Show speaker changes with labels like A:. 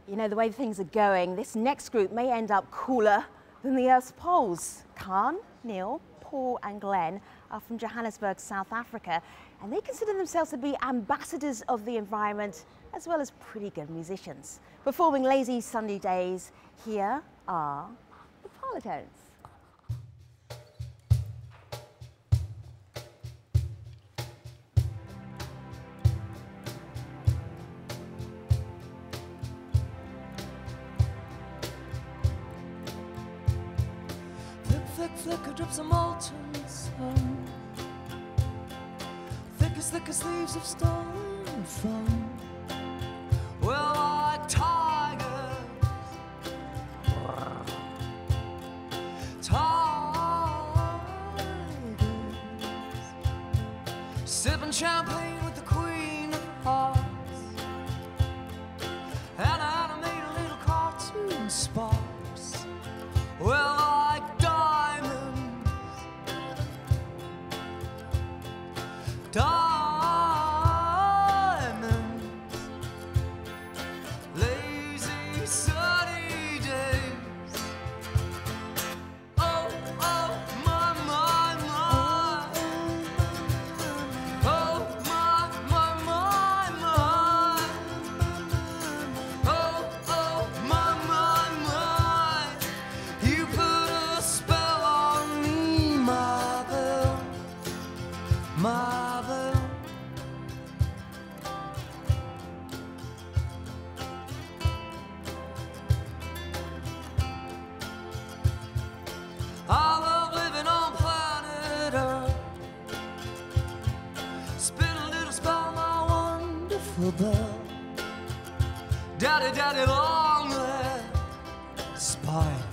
A: You know, the way things are going, this next group may end up cooler than the Earth's poles. Khan, Neil, Paul and Glenn are from Johannesburg, South Africa, and they consider themselves to be ambassadors of the environment as well as pretty good musicians. Performing Lazy Sunday Days, here are the Parlotones.
B: Flick, flicker, drips of molten sun. Thickest leaves of stone foam. Well, like tigers, sipping champagne with the Queen of Hearts, and animated little cartoon sparks. Well, like diamonds, lazy sunny days. Oh, oh, my, my, my. Oh, my, my, my, my. Oh, oh, my, my, my. You put a spell on me, Marvel, Marvel. I love living on planet Earth. Spin a little spell, my wonderful bird. Daddy, daddy, long live Spike.